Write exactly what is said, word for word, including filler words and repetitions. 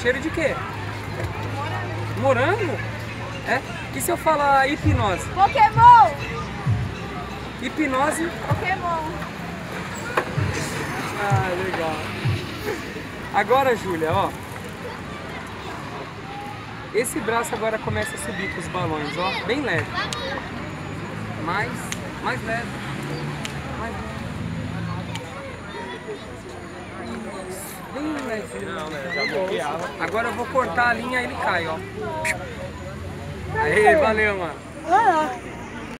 Cheiro de quê? Morango? É? E se eu falar hipnose? Pokémon! Hipnose? Pokémon! Ah, legal. Agora, Júlia, ó. Esse braço agora começa a subir com os balões, ó. Bem leve. Mais, mais leve. Mais leve. Bem leve. Não, né? Já bloqueava. Agora eu vou cortar a linha e ele cai, ó. Aê, valeu, mano.